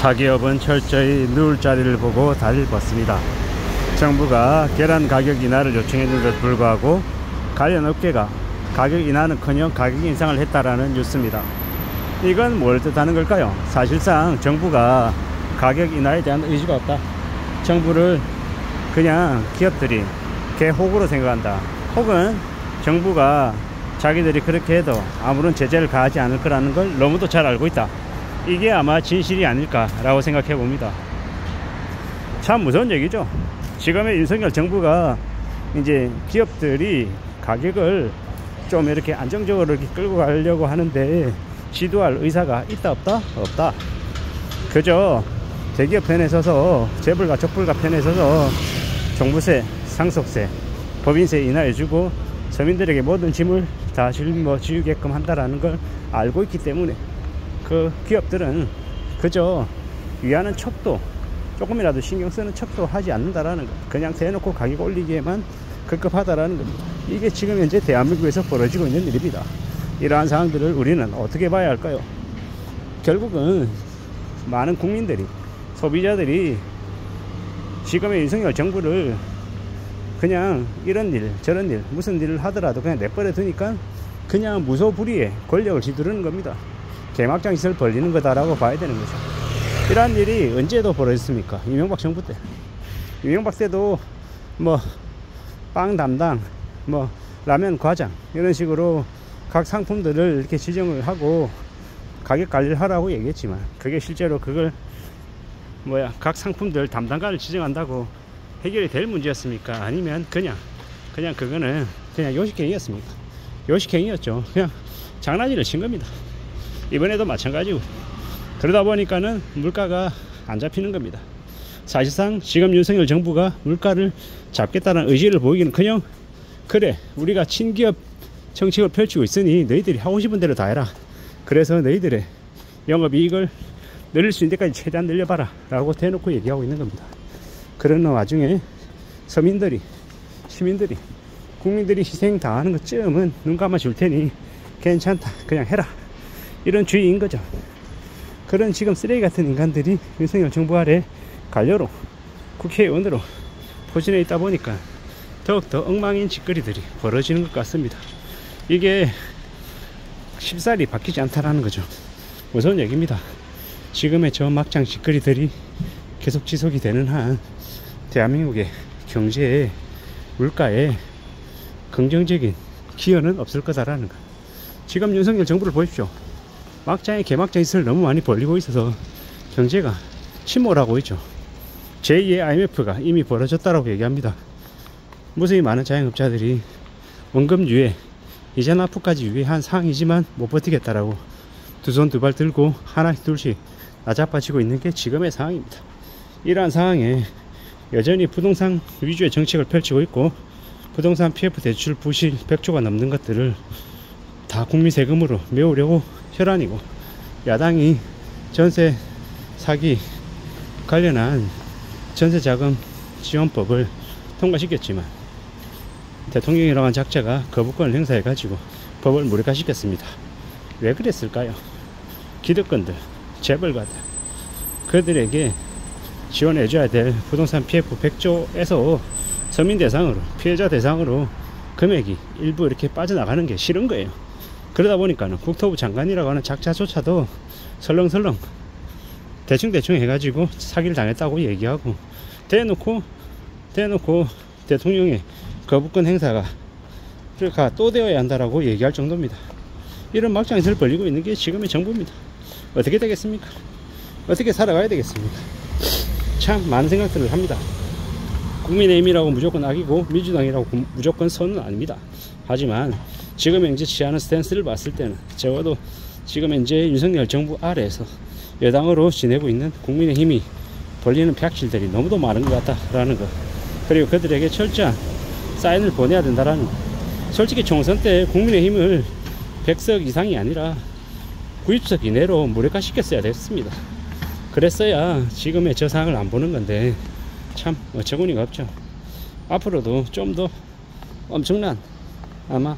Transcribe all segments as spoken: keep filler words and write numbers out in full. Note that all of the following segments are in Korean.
사기업은 철저히 누울 자리를 보고 다리를 뻗습니다. 정부가 계란 가격 인하를 요청했는데도 불구하고 관련 업계가 가격 인하는커녕 가격 인상을 했다라는 뉴스입니다. 이건 뭘 뜻하는 걸까요? 사실상 정부가 가격 인하에 대한 의지가 없다. 정부를 그냥 기업들이 개호구로 생각한다. 혹은 정부가 자기들이 그렇게 해도 아무런 제재를 가하지 않을 거라는 걸 너무도 잘 알고 있다. 이게 아마 진실이 아닐까라고 생각해 봅니다. 참 무서운 얘기죠. 지금의 윤석열 정부가 이제 기업들이 가격을 좀 이렇게 안정적으로 이렇게 끌고 가려고 하는데 지도할 의사가 있다 없다? 없다. 그저 대기업 편에 서서 재벌가 족벌가 편에 서서 종부세, 상속세, 법인세 인하해주고 서민들에게 모든 짐을 다 짊어지게끔 한다라는 걸 알고 있기 때문에 그 기업들은 그저 위하는 척도 조금이라도 신경 쓰는 척도 하지 않는다라는 것, 그냥 대놓고 가격 올리기에만 급급하다라는 겁니다. 이게 지금 현재 대한민국에서 벌어지고 있는 일입니다. 이러한 상황들을 우리는 어떻게 봐야 할까요? 결국은 많은 국민들이, 소비자들이 지금의 윤석열 정부를 그냥 이런 일 저런 일 무슨 일을 하더라도 그냥 내버려 두니까 그냥 무소불위의 권력을 휘두르는 겁니다. 개막장 짓을 벌리는 거다라고 봐야 되는 거죠. 이러한 일이 언제도 벌어졌습니까? 이명박 정부 때. 이명박 때도 뭐 빵 담당, 뭐 라면 과장 이런 식으로 각 상품들을 이렇게 지정을 하고 가격 관리를 하라고 얘기했지만 그게 실제로 그걸 뭐야 각 상품들 담당관을 지정한다고 해결이 될 문제였습니까? 아니면 그냥 그냥 그거는 그냥 요식행위였습니까? 요식행위였죠. 그냥 장난질을 친 겁니다. 이번에도 마찬가지고, 그러다 보니까는 물가가 안 잡히는 겁니다. 사실상 지금 윤석열 정부가 물가를 잡겠다는 의지를 보이기는커녕 그래 우리가 친기업 정책을 펼치고 있으니 너희들이 하고 싶은 대로 다 해라. 그래서 너희들의 영업이익을 늘릴 수 있는 데까지 최대한 늘려봐라 라고 대놓고 얘기하고 있는 겁니다. 그러는 와중에 서민들이, 시민들이, 국민들이 희생 당하는 것쯤은 눈 감아 줄 테니 괜찮다 그냥 해라, 이런 주의인 거죠. 그런 지금 쓰레기 같은 인간들이 윤석열 정부 아래 관료로, 국회의원으로 포진해 있다 보니까 더욱더 엉망인 짓거리들이 벌어지는 것 같습니다. 이게 쉽사리 바뀌지 않다라는 거죠. 무서운 얘기입니다. 지금의 저 막장 짓거리들이 계속 지속이 되는 한 대한민국의 경제에, 물가에 긍정적인 기여는 없을 거다라는 거. 지금 윤석열 정부를 보십시오. 막장에 개막장 짓을 너무 많이 벌리고 있어서 경제가 침몰하고 있죠. 제이의 아이엠에프가 이미 벌어졌다라고 얘기합니다. 무수히 많은 자영업자들이 원금 유예, 이자 납부까지 유예한 상황이지만 못 버티겠다라고 두 손 두 발 들고 하나씩 둘씩 나자빠지고 있는 게 지금의 상황입니다. 이러한 상황에 여전히 부동산 위주의 정책을 펼치고 있고 부동산 피에프 대출 부실 백조가 넘는 것들을 다 국민 세금으로 메우려고 혈안이고, 야당이 전세 사기 관련한 전세자금 지원법을 통과시켰지만 대통령이라고 한 작자가 거부권을 행사해 가지고 법을 무력화시켰습니다. 왜 그랬을까요? 기득권들, 재벌가들, 그들에게 지원해 줘야 될 부동산 피에프 백조에서 서민 대상으로, 피해자 대상으로 금액이 일부 이렇게 빠져나가는 게 싫은 거예요. 그러다 보니까는 국토부 장관이라고 하는 작자조차도 설렁설렁 대충대충 해가지고 사기를 당했다고 얘기하고, 대놓고 대놓고 대통령의 거부권 행사가 그러니까 또 되어야 한다라고 얘기할 정도입니다. 이런 막장짓을 벌리고 있는 게 지금의 정부입니다. 어떻게 되겠습니까? 어떻게 살아가야 되겠습니까? 참 많은 생각들을 합니다. 국민의힘이라고 무조건 악이고 민주당이라고 무조건 선은 아닙니다. 하지만 지금 현재 취하는 스탠스를 봤을 때는 적어도 지금 현재 윤석열 정부 아래에서 여당으로 지내고 있는 국민의힘이 벌리는 폐악질들이 너무도 많은 것 같다라는 것, 그리고 그들에게 철저한 사인을 보내야 된다라는 것. 솔직히 총선 때 국민의힘을 백 석 이상이 아니라 구십 석 이내로 무력화시켰어야 됐습니다. 그랬어야 지금의 저 상황을 안 보는 건데 참 어처구니가 없죠. 앞으로도 좀 더 엄청난 아마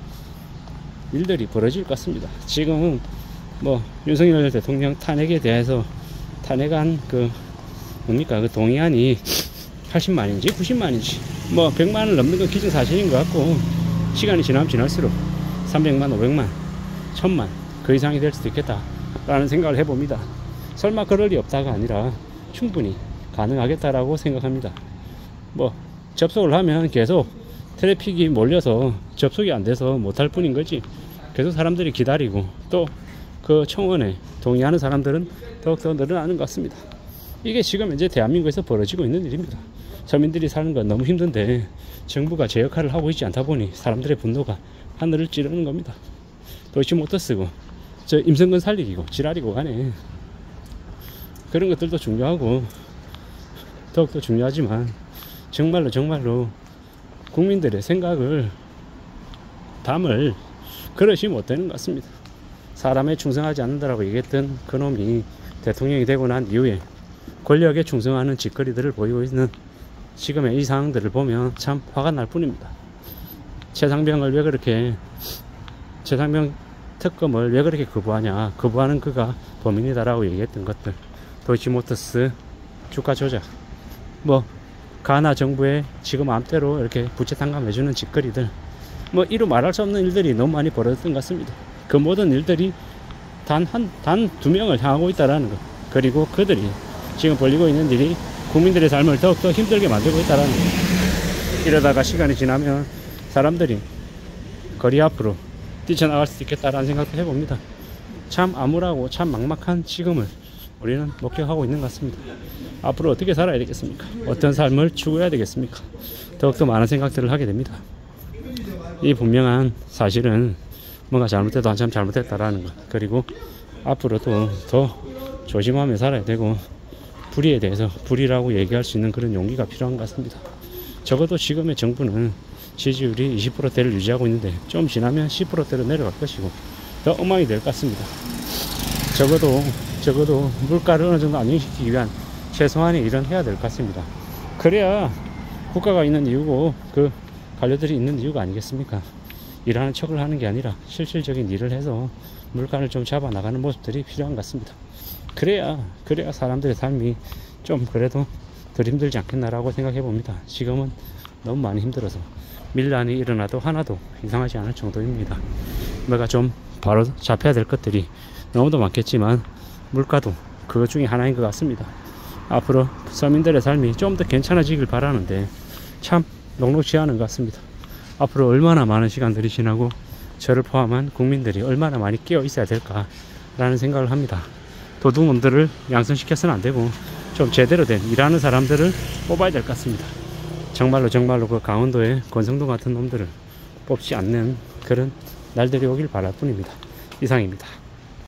일들이 벌어질 것 같습니다. 지금은 뭐 윤석열 대통령 탄핵에 대해서 탄핵안 그 뭡니까 그 동의안이 팔십만인지 구십만인지 뭐 백만을 넘는 건 기정사실인 것 같고, 시간이 지나면 지날수록 삼백만, 오백만, 천만 그 이상이 될 수도 있겠다 라는 생각을 해봅니다. 설마 그럴 리 없다가 아니라 충분히 가능하겠다라고 생각합니다. 뭐 접속을 하면 계속 트래픽이 몰려서 접속이 안 돼서 못할 뿐인 거지, 계속 사람들이 기다리고 또 그 청원에 동의하는 사람들은 더욱더 늘어나는 것 같습니다. 이게 지금 현재 대한민국에서 벌어지고 있는 일입니다. 서민들이 사는 건 너무 힘든데 정부가 제 역할을 하고 있지 않다 보니 사람들의 분노가 하늘을 찌르는 겁니다. 도이치모터스고 저 임성근 살리기고 지랄이고 간에 그런 것들도 중요하고 더욱더 중요하지만, 정말로 정말로 국민들의 생각을 담을 그릇이 못 되는 것 같습니다. 사람에 충성하지 않는다라고 얘기했던 그놈이 대통령이 되고 난 이후에 권력에 충성하는 짓거리들을 보이고 있는 지금의 이 상황들을 보면 참 화가 날 뿐입니다. 최상병을 왜 그렇게, 최상병 특검을 왜 그렇게 거부하냐, 거부하는 그가 범인이다라고 얘기했던 것들, 도이치모터스 주가 조작, 뭐 가나 정부의 지금 맘대로 이렇게 부채 탕감해주는 짓거리들, 뭐 이루 말할 수 없는 일들이 너무 많이 벌어졌던 것 같습니다. 그 모든 일들이 단 한, 단 두 명을 향하고 있다라는 것, 그리고 그들이 지금 벌이고 있는 일이 국민들의 삶을 더욱더 힘들게 만들고 있다라는 것. 이러다가 시간이 지나면 사람들이 거리 앞으로 뛰쳐나갈 수도 있겠다라는 생각도 해봅니다. 참 암울하고 참 막막한 지금을 우리는 목격하고 있는 것 같습니다. 앞으로 어떻게 살아야 되겠습니까? 어떤 삶을 추구해야 되겠습니까? 더욱더 많은 생각들을 하게 됩니다. 이 분명한 사실은 뭔가 잘못해도 한참 잘못했다라는 것, 그리고 앞으로도 더 조심하며 살아야 되고, 불의에 대해서 불의라고 얘기할 수 있는 그런 용기가 필요한 것 같습니다. 적어도 지금의 정부는 지지율이 이십 퍼센트대를 유지하고 있는데 좀 지나면 십 퍼센트대로 내려갈 것이고 더 엉망이 될 것 같습니다. 적어도 적어도 물가를 어느 정도 안정시키기 위한 최소한의 일은 해야 될 것 같습니다. 그래야 국가가 있는 이유고 그 관료들이 있는 이유가 아니겠습니까? 일하는 척을 하는 게 아니라 실질적인 일을 해서 물가를 좀 잡아 나가는 모습들이 필요한 것 같습니다. 그래야 그래야 사람들의 삶이 좀 그래도 덜 힘들지 않겠나라고 생각해 봅니다. 지금은 너무 많이 힘들어서 밀란이 일어나도 하나도 이상하지 않을 정도입니다. 뭐가 좀 바로 잡혀야 될 것들이 너무도 많겠지만 물가도 그것 중에 하나인 것 같습니다. 앞으로 서민들의 삶이 좀 더 괜찮아지길 바라는데 참 녹록지 않은 것 같습니다. 앞으로 얼마나 많은 시간들이 지나고 저를 포함한 국민들이 얼마나 많이 깨어 있어야 될까라는 생각을 합니다. 도둑놈들을 양성시켜서는 안 되고 좀 제대로 된 일하는 사람들을 뽑아야 될 것 같습니다. 정말로 정말로 그 강원도의 권성동 같은 놈들을 뽑지 않는 그런 날들이 오길 바랄 뿐입니다. 이상입니다.